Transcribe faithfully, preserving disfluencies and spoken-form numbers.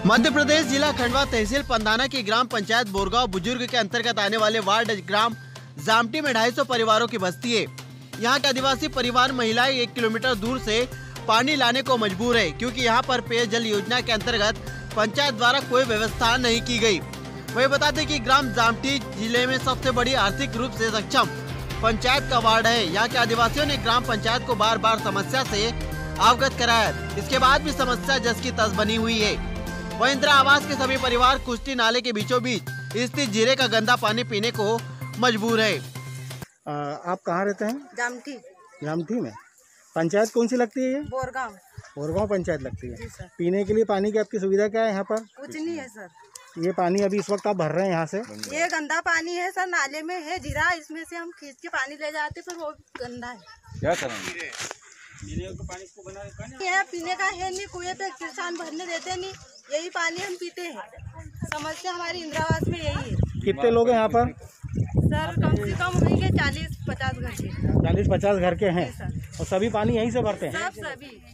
मध्य प्रदेश जिला खंडवा तहसील पंधाना की ग्राम पंचायत बोरगांव बुजुर्ग के अंतर्गत आने वाले वार्ड ग्राम जामटी में ढाई सौ परिवारों की बस्ती है। यहाँ के आदिवासी परिवार महिलाएं एक किलोमीटर दूर से पानी लाने को मजबूर है, क्योंकि यहाँ पर पेयजल योजना के अंतर्गत पंचायत द्वारा कोई व्यवस्था नहीं की गई। वही बता दें कि ग्राम जामटी जिले में सबसे बड़ी आर्थिक रूप से सक्षम पंचायत का वार्ड है। यहाँ के आदिवासियों ने ग्राम पंचायत को बार बार समस्या से अवगत कराया, इसके बाद भी समस्या जस की तस बनी हुई है। वह इंदिरा आवास के सभी परिवार कुश्ती नाले के बीचों बीच स्थित जीरे का गंदा पानी पीने को मजबूर है। आ, आप कहाँ रहते हैं? जामटी। जामटी में पंचायत कौन सी लगती है? ये बोरगांव। बोरगांव पंचायत लगती है। जी सर। पीने के लिए पानी की आपकी सुविधा क्या है यहाँ पर? कुछ नहीं है सर। ये पानी अभी इस वक्त आप भर रहे हैं यहाँ से? ये गंदा पानी है सर, नाले में है जीरा, इसमें से हम खींच के पानी ले जाते, पर वो गंदा है। क्या करेंगे? पानी को बना है, पीने का है नहीं, कुएं पे किसान भरने देते नहीं, यही पानी हम पीते हैं। समस्या हमारी इंदिरा आवास में यही है। कितने लोग हैं यहाँ पर? सर कम से कम होंगे चालीस पचास घर के। चालीस पचास घर के हैं और सभी पानी यहीं से भरते हैं? सब सभी